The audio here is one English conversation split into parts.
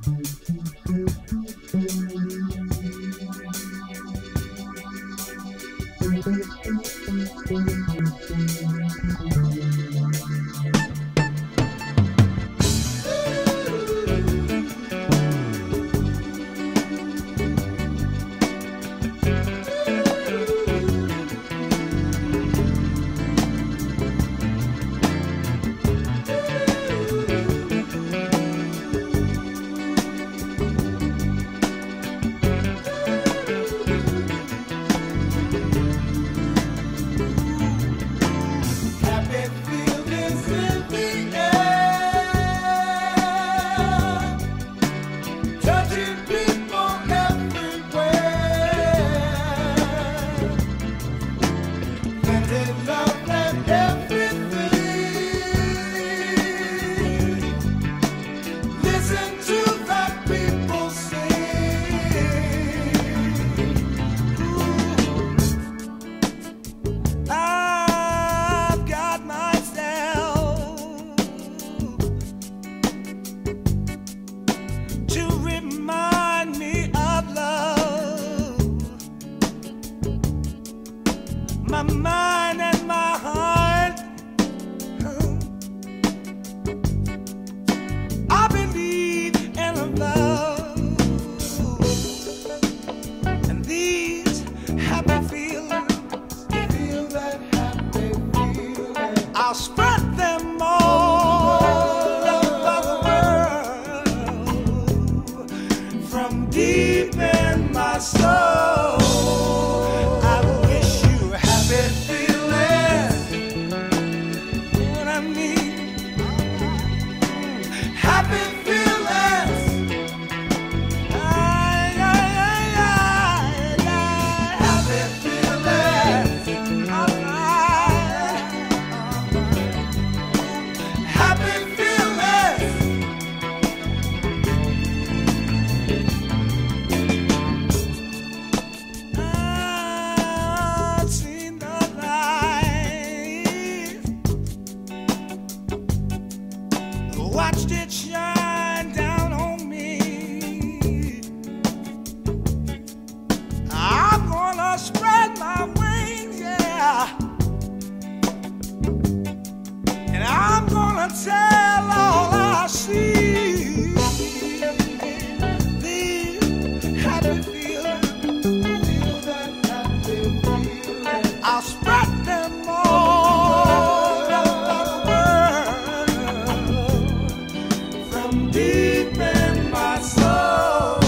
My mind and my heart, I believe in love, and these happy feelings, feel that happy feeling, I'll spread them all over the world, from deep in my soul. Watched it shine down on me. I'm gonna spread my wings, yeah, and I'm gonna tell all I see. These happy feelings, feel that happy feeling, I'll spread them all deep in my soul.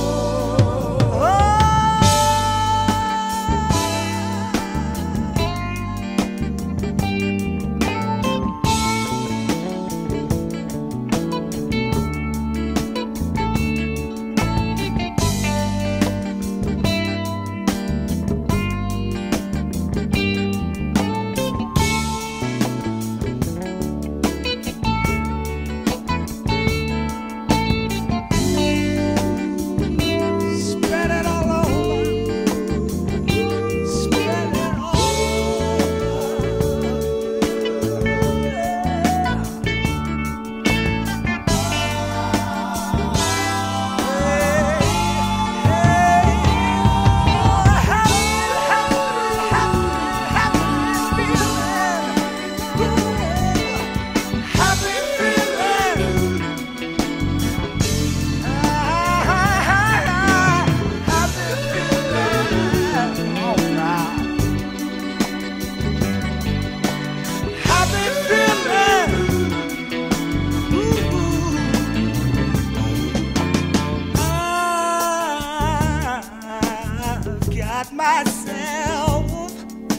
Myself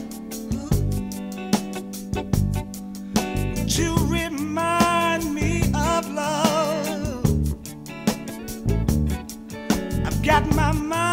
to remind me of love. I've got my mind